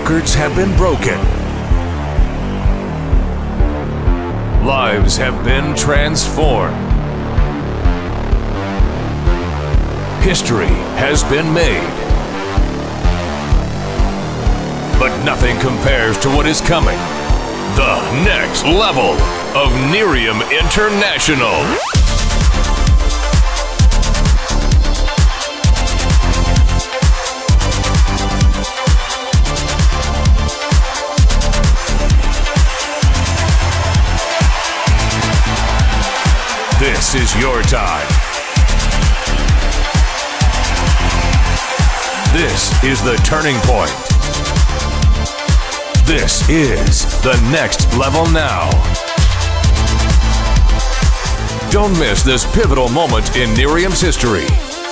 Records have been broken. Lives have been transformed. History has been made. But nothing compares to what is coming. The next level of Nerium International. This is your time. This is the turning point. This is the next level now. Don't miss this pivotal moment in Nerium's history.